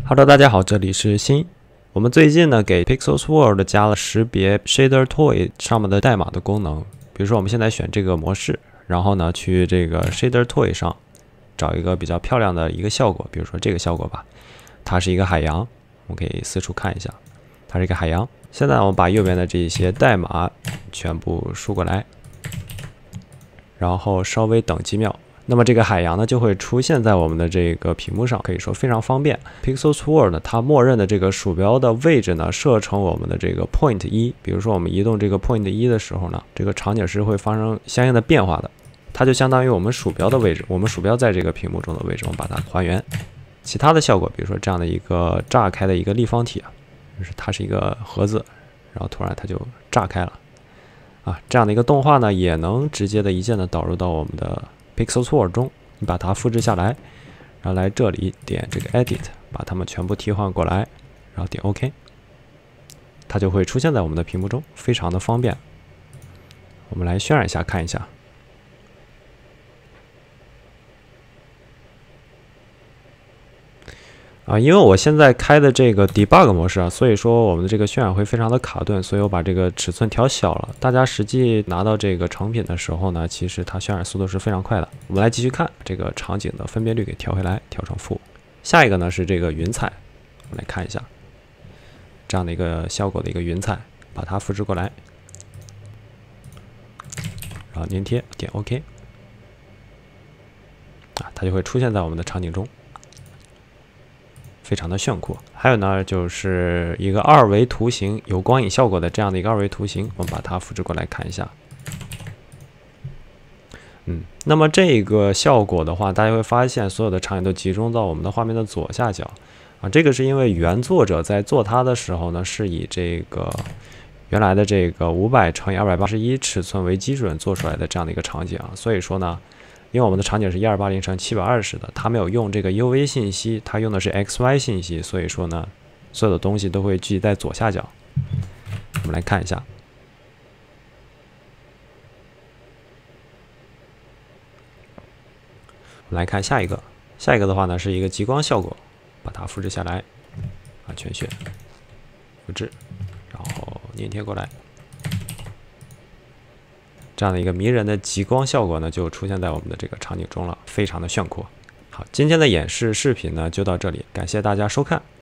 Hello， 大家好，这里是新。我们最近呢给 PixelsWorld 加了识别 Shadertoy 上面的代码的功能。比如说我们现在选这个模式，然后呢去这个 Shadertoy 上找一个比较漂亮的一个效果，比如说这个效果吧，它是一个海洋，我们可以四处看一下，它是一个海洋。现在我们把右边的这些代码全部输过来，然后稍微等几秒。 那么这个海洋呢，就会出现在我们的这个屏幕上，可以说非常方便。PixelsWorld 它默认的这个鼠标的位置呢，设成我们的这个 point 1。比如说我们移动这个 point 1的时候呢，这个场景是会发生相应的变化的。它就相当于我们鼠标的位置，我们鼠标在这个屏幕中的位置，我们把它还原。其他的效果，比如说这样的一个炸开的一个立方体啊，就是它是一个盒子，然后突然它就炸开了啊，这样的一个动画呢，也能直接的一键的导入到我们的 PixelsWorld 中，你把它复制下来，然后来这里点这个 Edit， 把它们全部替换过来，然后点 OK， 它就会出现在我们的屏幕中，非常的方便。我们来渲染一下，看一下。因为我现在开的这个 debug 模式啊，所以说我们的这个渲染会非常的卡顿，所以我把这个尺寸调小了。大家实际拿到这个成品的时候呢，其实它渲染速度是非常快的。我们来继续看这个场景的分辨率给调回来，调成负。下一个呢是这个云彩，我们来看一下这样的一个效果的一个云彩，把它复制过来，然后粘贴，点 OK， 它就会出现在我们的场景中。 非常的炫酷。还有呢，就是一个2维图形有光影效果的这样的一个2维图形，我们把它复制过来看一下。那么这个效果的话，大家会发现所有的场景都集中到我们的画面的左下角啊。这个是因为原作者在做它的时候呢，是以这个原来的这个500×281尺寸为基准做出来的这样的一个场景啊，所以说呢。 因为我们的场景是1280×720的，它没有用这个 UV 信息，它用的是 XY 信息，所以说呢，所有的东西都会聚集在左下角。我们来看一下，我们来看下一个，下一个的话呢是一个极光效果，把它复制下来，全选，复制，然后粘贴过来。 这样的一个迷人的极光效果呢，就出现在我们的这个场景中了，非常的炫酷。好，今天的演示视频呢就到这里，感谢大家收看，